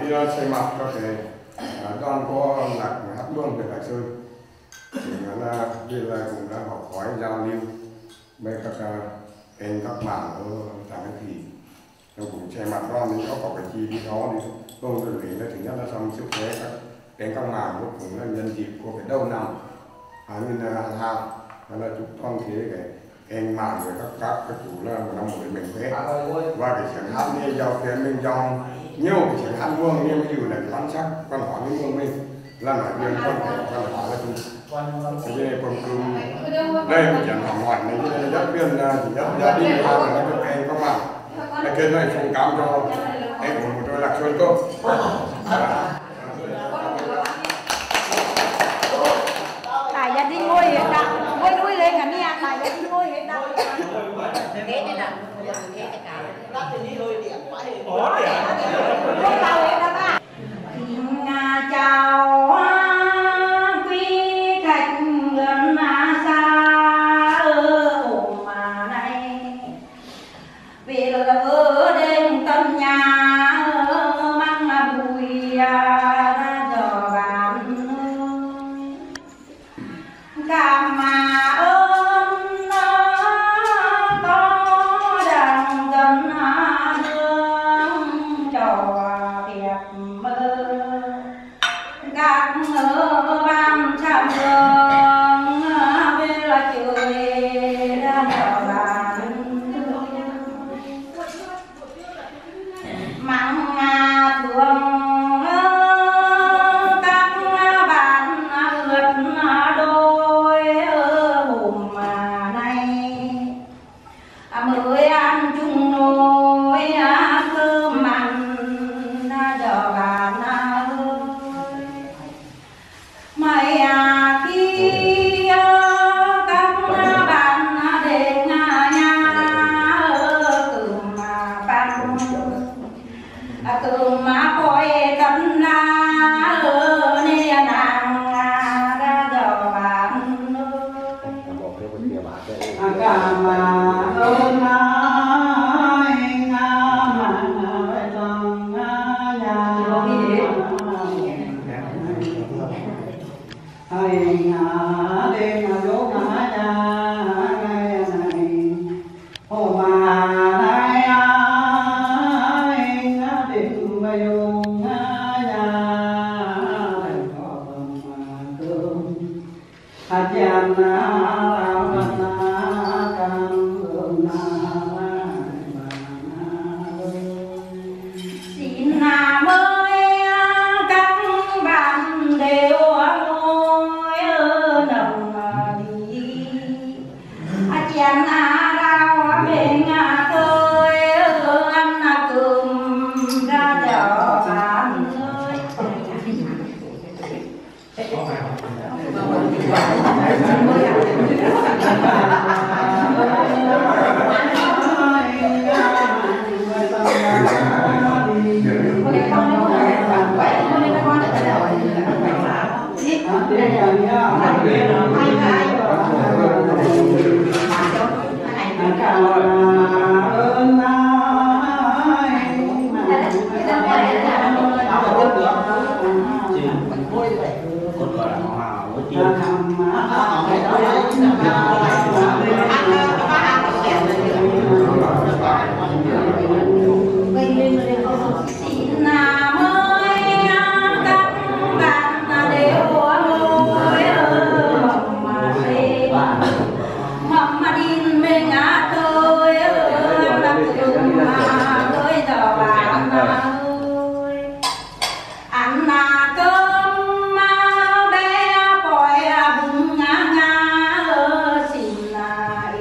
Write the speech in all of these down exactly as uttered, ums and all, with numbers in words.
đi xây mặt có thể đoàn có lạc hát luôn về Lạc Sơn thì là đi là cũng đã học hỏi giao lưu với các anh các bạn ở Tràng An Thị nó cũng che mặt ron thì có có cái chi đi đó thì tôi tôi nghĩ là thứ nhất là xong sức khỏe các cái các mạng cũng là nhân dịp của cái đâu năm à, như là hàng là chúc con thế cái anh mạng với các các các chủ là một năm mới mình khỏe và cái chuyện hát như giàu tiền mình trong nhiều cái chuyện hát muông nhưng mà dù là cái bản sắc văn hóa cái muông mình là nói riêng con phải văn hóa là chung cái này còn cứ đây là chuyện học ngoại này cái này rất viên là chỉ rất gia đình là nó được anh các bạn cái kia này thông cảm cho anh của một đôi Lạc Sơn tốt tại gia đình ngồi hết đã ngồi đuôi lên cả nhà tại gia đình ngồi hết đã thế này là thế này cả đó thì đi hơi điểm quá thì có điểm không tao hết đã ba chào quý khách gần xa ở ổ mà này vì là ở đêm tân nhà mang là bùi ra giờ bàn cả mà ơn có đàn dân đường trò tiệc mơ các ở ban trăm đường về là trời ra giờ bàn măng thường các bạn lượt đôi bùm này mới ăn chung nồi cơm mặn giờ bạn ơi mày à khi các bạn đến nhà cơm canh cơm coi tấm na nè nàng ra giờ bạn ơi cả mà ơn ai nga mà về lòng nhà ai nga đêm lúc nhà ngày này hồ mà này ai nga đêm mai luôn nhà cơm hạt giang làm xin nam ơi các bạn đều ngồi nồng đi chén rau bên tôi ăn cơm ra chợ bạn ơi xin nam ơi các bạn đều ngồi mà xem mà đi mình ngã tôi là cơm mà tôi giờ bạn ơi ăn là cơm mà bé bòi bún ngã ngã xin là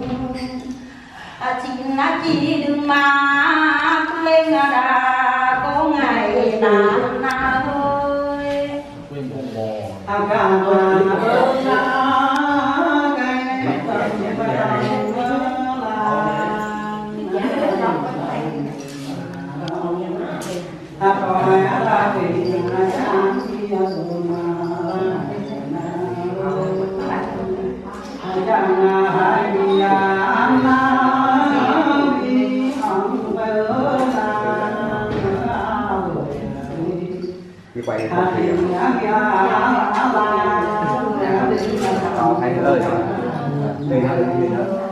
xin là chỉ đừng mà lên đã có ngày nàn ơi à cả mà ơn ngày tận à coi là vì sáng kia rồi mà chẳng hai vì ăn vì ăn bơ quay không thì có thấy ơi